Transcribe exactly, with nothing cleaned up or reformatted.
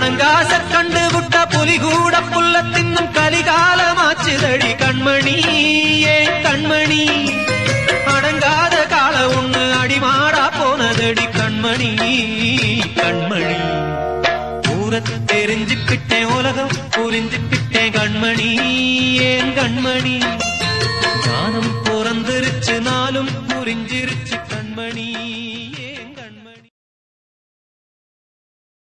பணங்காச கண்டு விட்ட புலி கூட புல்ல தின்னும் கலிகாலமாச்சுதடி கண்மணி ஏன் கண்மணி அடங்காத கால ஒண்ணு அடிமாடா போனதடி கண்மணி கண்மணி ஊரத் தெரிஞ்சுக்கிட்டேன் உலகம் புரிஞ்சுக்கிட்டேன் கண்மணி ஏன் கண்மணி ஞானம் பிறந்திருச்சு நாளும் புரிஞ்சிருச்சு கண்மணி